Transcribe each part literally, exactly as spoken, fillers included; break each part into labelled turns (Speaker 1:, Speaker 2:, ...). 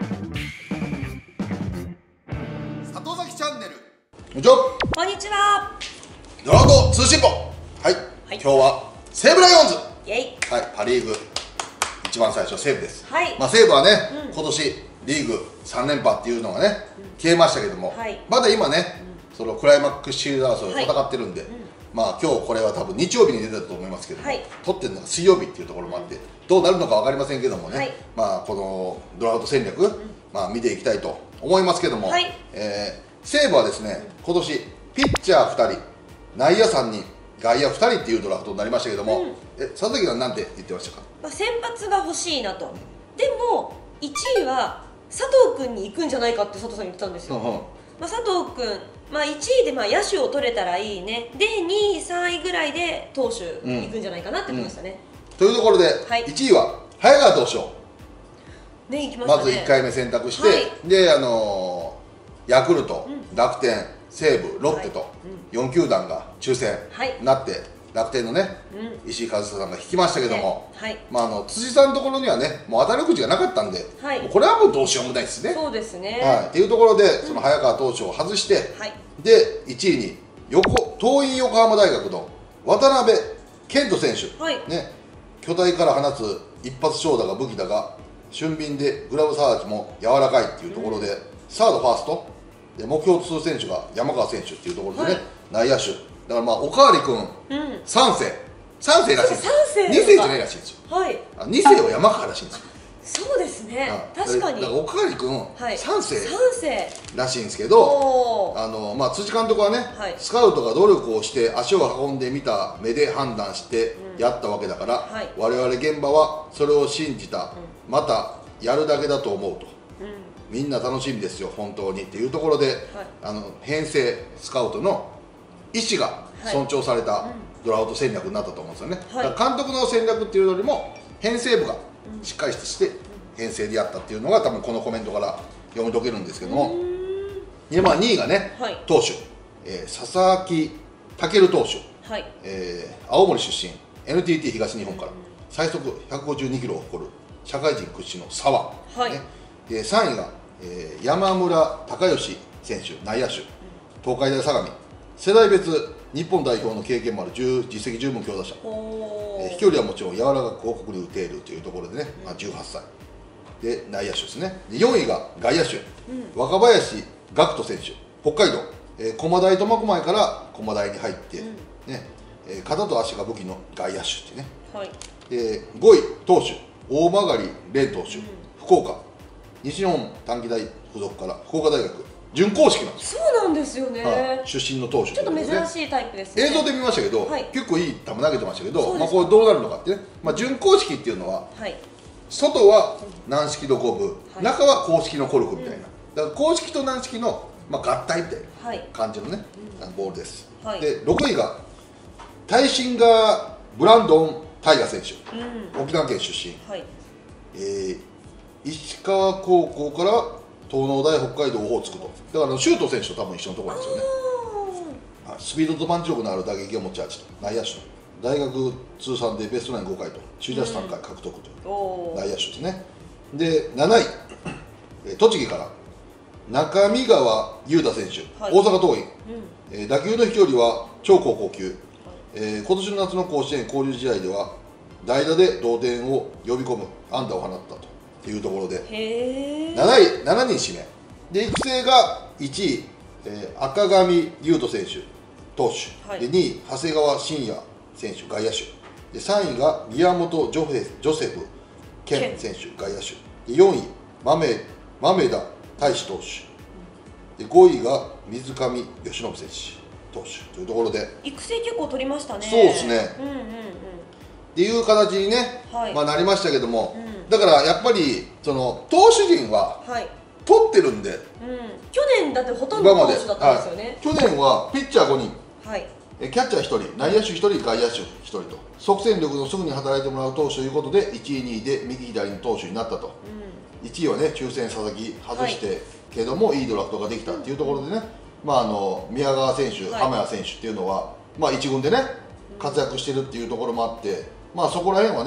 Speaker 1: 里崎チャンネル。こんにちは。
Speaker 2: こんにちは。
Speaker 1: ドラフト通信簿。はい、はい、今日は西武ライオンズ。
Speaker 2: イエイ。
Speaker 1: はい、パ・リーグ一番最初西武です。
Speaker 2: はい。
Speaker 1: まあ西武はね、うん、今年リーグさん連覇っていうのがね、うん、消えましたけども、はい、まだ今ね、うん、そのクライマックスシールド争いを戦ってるんで、はい、うん、まあ今日これは多分日曜日に出てたと思いますけども、はい、撮ってるのが水曜日っていうところもあって、どうなるのか分かりませんけどもね、はい、まあこのドラフト戦略、うん、まあ見ていきたいと思いますけども、はい、えー、西武はですね、今年ピッチャーふたり、内野さんにん、外野ふたりっていうドラフトになりましたけども、うん、え佐々木は何て言ってましたか？
Speaker 2: まあ先発が欲しいなと、うん、でもいちいは佐藤君に行くんじゃないかって佐藤さん言ってたんですよ、うんうん、まあ、佐藤君、まあ、いちいでまあ野手を取れたらいいね、でにい、さんいぐらいで投手行くんじゃないかなって言ってましたね、
Speaker 1: うんうん、というところで、はい、いちいは早川投手を、
Speaker 2: ね、行きましたね、
Speaker 1: まずいっかいめ選択して、はい、であのー、ヤクルト、うん、楽天、西武、ロッテとよん球団が抽選になって、はい、楽天のね、うん、石井一久さんが引きましたけども、はい、まあ、あの辻さんのところにはね、もう当たり口がなかったんで、はい、もうこれはもうどうしようもないですね。
Speaker 2: そうですね、
Speaker 1: はい、っていうところで、その早川投手を外して、はい、でいちいに横桐蔭横浜大学の渡辺健人選手、はい、ね、巨体から放つ一発長打が武器だが、俊敏でグラブサーチも柔らかいっていうところで、うん、サード、ファーストで目標通選手が山川選手っていうところでね、はい、内野手だから、まあおかわり君、うん、さん世さん世らしいんですよ。に世じゃないらしいんですよ。はい、に世は山川らしいんですよ。
Speaker 2: そうですね、確かに。
Speaker 1: だからおかわり君、はい、さん世
Speaker 2: さん世
Speaker 1: らしいんですけど、あの、まあ、辻監督はね、はい、スカウトが努力をして足を運んでみた目で判断してやったわけだから、うん、はい、我々現場はそれを信じた、うん、またやるだけだと思うと、うん、みんな楽しみですよ本当にっていうところで、はい、あの編成スカウトの意思が尊重されたドラフト戦略になったと思うんですよね、はい、だから監督の戦略っていうよりも編成部がしっかりして編成でやったっていうのが多分このコメントから読み解けるんですけども、で、まあ、にいがね、はい、投手、えー、佐々木健投手、はい、えー、青森出身 エヌティーティー 東日本から最速ひゃくごじゅうにキロを誇る社会人屈指の左腕、はい、ね、でさんいが、えー、山村隆義選手内野手、東海大相模、世代別日本代表の経験もある実績十分強打者、えー、飛距離はもちろん柔らかく広角に打ているというところでね、まあ、じゅうはっさいで内野手ですね。でよんいが外野手、うん、若林岳人選手北海道、えー、駒大苫小牧から駒大に入って、うん、ね、えー、肩と足が武器の外野手ってね、はい、でごい投手大曲蓮投手、うん、福岡西日本短期大附属から福岡大学準公式なんですよ。
Speaker 2: そうなんですよね、
Speaker 1: はい、出身の投手、ね、
Speaker 2: ちょっと珍しいタイプですね。
Speaker 1: 映像で見ましたけど、はい、結構いい球投げてましたけど、まあ、これどうなるのかってね、まあ、準公式っていうのは、はい、外は軟式のゴム、はい、中は公式のコルクみたいな、うん、だから公式と軟式の、まあ、合体みたいな感じのね、はい、ボールです、はい、でろくいがタイシンガー・ブランドン・タイガ選手、うん、沖縄県出身、はい、えー、石川高校から東農大北海道オホーツクと、だから周東選手と多分一緒のところなんですよね。スピードとパンチ力のある打撃が持ち味と内野手と、大学通算でベストナインごかいと首位打者さんかい獲得という内野手ですね。でなない栃木から中見川優太選手、はい、大阪桐蔭、うん、打球の飛距離は超高校級、はい、えー、今年の夏の甲子園交流試合では代打で同点を呼び込む安打を放ったというところでなない、しちにん指名で、育成がいちい、えー、赤上優斗選手投手、はい、でにい長谷川信也選手外野手で、さんいが宮本ジョフジョセフ健選手外野手で、よんい豆豆田大志投手で、ごいが水上由伸選手投手というところで
Speaker 2: 育成結構取りましたね。
Speaker 1: そうですね、うんうんうん、っていう形にね、はい、まあなりましたけども、うん、だからやっぱりその投手陣は取ってるんで、うん、
Speaker 2: 去年だってほとんど投手だったんですよね、
Speaker 1: はい、去年はピッチャーごにん、はい、キャッチャーひとり、内野手ひとり、外野手ひとりと即戦力のすぐに働いてもらう投手ということでいちい、にいで右左の投手になったと、うん、いちいはね抽選佐々木外して、はい、けどもいいドラフトができたっていうところでね、まあ、あの宮川選手、浜谷選手っていうのは、まあ、いち軍でね活躍してるっていうところもあって、まあ、そこら辺はね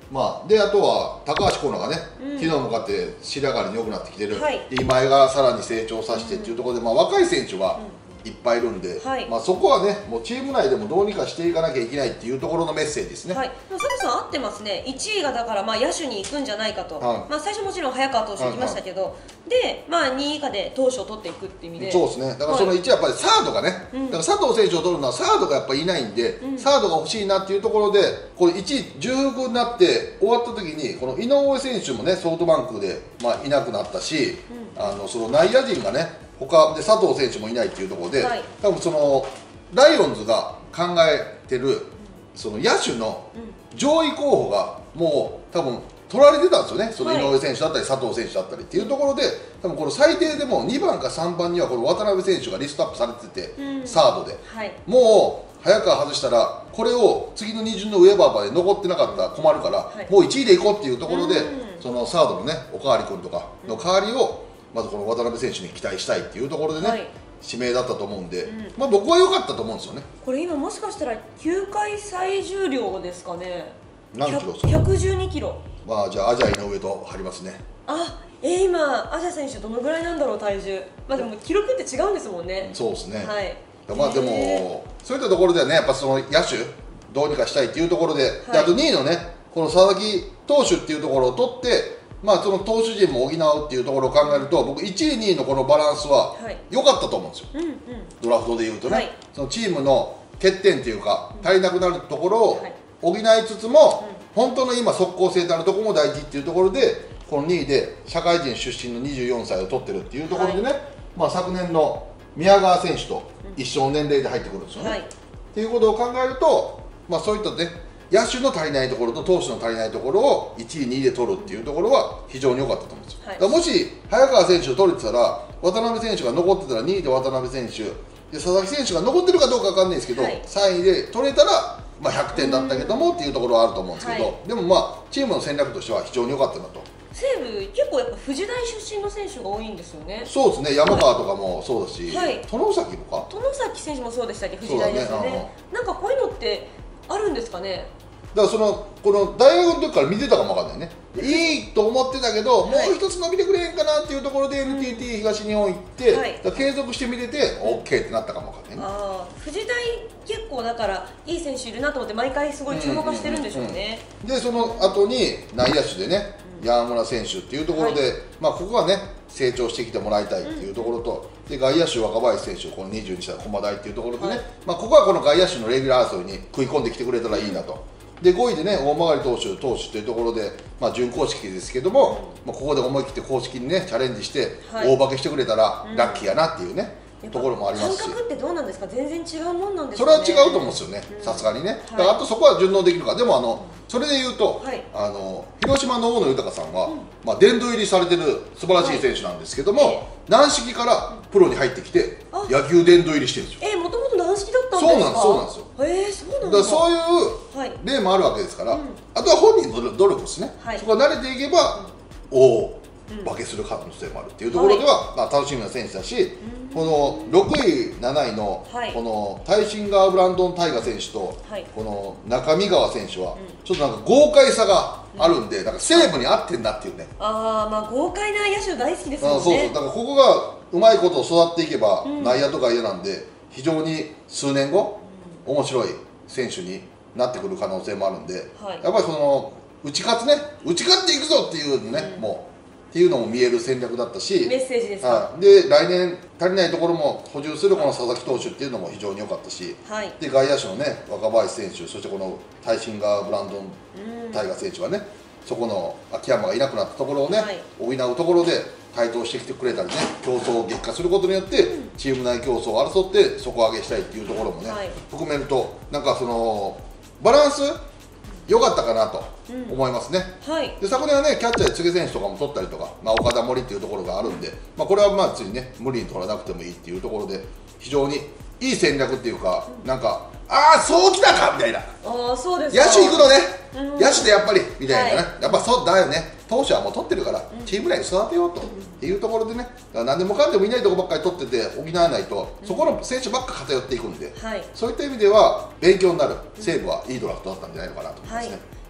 Speaker 1: まあ、であとは高橋光成がね、うん、昨日も勝って白上がりに良くなってきてる、はい、今井がさらに成長させてっていうところで、まあ、若い選手が、うんいっぱいいるんで、はい、まあそこはね、もうチーム内でもどうにかしていかなきゃいけないっていうところのメッセージですね。
Speaker 2: はい、佐藤さん、合ってますね、いちいがだからまあ野手に行くんじゃないかと、はい、まあ最初もちろん早川投手行きましたけど、はいはい、で、まあ、にい以下で投手を取っていくっていう意味で、
Speaker 1: そうですね、だからそのいちはやっぱりサードがね、はい、だから佐藤選手を取るのはサードがやっぱりいないんで、うん、サードが欲しいなっていうところで、これいちい重複になって終わった時に、この井上選手もね、ソフトバンクで、まあ、いなくなったし、うん、あのその内野陣がね、他で佐藤選手もいないっていうところで、はい、多分そのライオンズが考えてるその野手の上位候補がもう多分取られてたんですよね、その井上選手だったり佐藤選手だったりっていうところで、多分この最低でもにばんかさんばんにはこの渡辺選手がリストアップされてて、うん、サードで、はい、もう早川外したらこれを次のに巡の上馬場で残ってなかったら困るから、はい、もういちいでいこうっていうところで、うん、そのサードのねおかわり君とかの代わりをまずこの渡辺選手に期待したいっていうところでね、はい、指名だったと思うんで、うん、まあ僕は良かったと思うんですよね。
Speaker 2: これ今もしかしたらきゅうかい最重量ですかね。
Speaker 1: 何キロですか？
Speaker 2: ひゃくじゅうにキロ。
Speaker 1: まあじゃあアジャイの上と張りますね。
Speaker 2: あ、えー、今アジャ選手どのぐらいなんだろう体重。まあでも記録って違うんですもんね。
Speaker 1: そうですね。
Speaker 2: はい。
Speaker 1: まあでもそういったところではね、やっぱその野手どうにかしたいっていうところで、はい、であとにいのねこの佐々木投手っていうところを取って。まあその投手陣も補うっていうところを考えると、僕いちいにいのこのバランスは良かったと思うんですよ、はい、うんうん、ドラフトでいうとね、はい、そのチームの欠点っていうか足りなくなるところを補いつつも、本当の今即効性のあるところも大事っていうところで、このにいで社会人出身のにじゅうよんさいを取ってるっていうところでね、はい、まあ昨年の宮川選手と一緒の年齢で入ってくるんですよね、はい、っていうことを考えると、まあそういったね野手の足りないところと投手の足りないところをいちい、にいで取るっていうところは非常に良かったと思うんですよ、はい、だからもし早川選手を取れてたら、渡辺選手が残ってたらにいで渡辺選手で佐々木選手が残ってるかどうか分かんないですけど、はい、さんいで取れたら、まあ、ひゃくてんだったけどもっていうところはあると思うんですけど、はい、でもまあチームの戦略としては非常に良かったなと。
Speaker 2: 西武結構やっぱ富士大出身の選手が多いんですよね。
Speaker 1: そうですね、山川とかもそうだし、はい、外崎とか
Speaker 2: 外崎選手もそうでしたっけ、富士大ですよね。ね、なんかこういうのってあるんですかね。
Speaker 1: だからそのこの大学の時から見てたかもわかんないね、いいと思ってたけど、はい、もう一つ伸びてくれへんかなっていうところで エヌティーティー 東日本行って、はい、継続して見てて オーケー ってなったかもわかんないね。あ
Speaker 2: あ、富士大結構だからいい選手いるなと思って毎回すごい注目してるんでしょうね。
Speaker 1: でその後に内野手でね、うん、山村選手っていうところで、はい、まあここはね成長してきてもらいたいっていうところと、うん、で外野手若林選手このにじゅうにさい駒大っていうところでね、はい、まあここはこの外野手のレギュラー争いに食い込んできてくれたらいいなと。でごいでね、大曲投手、投手というところで、まあ、準公式ですけども、まあ、ここで思い切って公式にねチャレンジして、はい、大化けしてくれたらラッキーやなっていうね、うん、ところもありますし、
Speaker 2: 感覚ってどうなんですか、全然違うもんなんです
Speaker 1: かね。それは違うと思うんですよね、さすがにね、だからあとそこは順応できるか、でもあのそれでいうと、はい、あの広島の大野豊さんは、うん、まあ、殿堂入りされてる素晴らしい選手なんですけども、はい、軟式からプロに入ってきて、野球殿堂入りしてるんですよ。
Speaker 2: えー、もともと軟式だったんですか。
Speaker 1: そうなんです、そうなんですよ。
Speaker 2: えー、そうなんだ。
Speaker 1: だからそういう例もあるわけですから、はい、あとは本人の努力ですね、はい、そこが慣れていけば、うん、お化けする可能性もあるっていうところでは、はい、まあ、楽しみな選手だし、このろくい、なないの、はい、このタイシンガー・ブランドン・タイガ選手と、はい、この中見川選手は、うん、ちょっとなんか豪快さがあるんで、うん、なんか西武に合ってんだっていうね。
Speaker 2: ああ、まあ豪快な野手大好きですもんね。
Speaker 1: そうそう、だからここがうまいこと育っていけば、うん、内野とか外野なんで、非常に数年後、うん、面白い選手になってくる可能性もあるんで、はい、やっぱりその打ち勝つね、打ち勝っていくぞっていうね、うん、もう。っていうのも見える戦略だったし、
Speaker 2: メッセージですか。
Speaker 1: で来年足りないところも補充するこの佐々木投手っていうのも非常に良かったし、はい、で外野手のね若林選手、そしてこのタイシンガー・ブランドン・タイガー選手はね、そこの秋山がいなくなったところをね、はい、補うところで台頭してきてくれたりね、競争を激化することによって、うん、チーム内競争を争って底上げしたいっていうところもね、はい、含めるとなんかそのバランス良かったかなと思いますね、うん、はい、で昨年はねキャッチャーで柘植選手とかも取ったりとか、まあ、岡田森っていうところがあるんで、まあ、これはまあついね無理に取らなくてもいいっていうところで非常にいい戦略っていうか、うん、なんかああそうきたかみたいな、
Speaker 2: あ、そうですか、
Speaker 1: 野手行くのね、うん、野手でやっぱりみたいなね、はい、やっぱそうだよね、投手はもう取ってるから、うん、チーム内に育てようと、うん、っていうところでね、だから何でもかんでもいないところばっかり取ってて補わないと、うん、そこの選手ばっか偏っていくんで、はい、そういった意味では勉強になる西武はいいドラフトだったんじゃないのかなと思いますね。はい、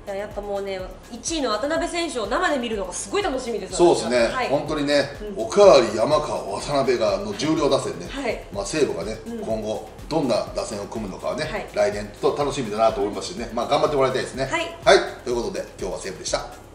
Speaker 2: いややっぱもうね、いちいの渡辺選手を生で見るのがすごい楽しみです。
Speaker 1: そうですね、はい、本当にね、うん、おかわり、山川、渡辺がの重量打線ね、はい、まあ西武がね、うん、今後、どんな打線を組むのかはね、はい、来年と楽しみだなと思いますしね、まあ、頑張ってもらいたいですね。はい、はい、ということで、今日は西武でした。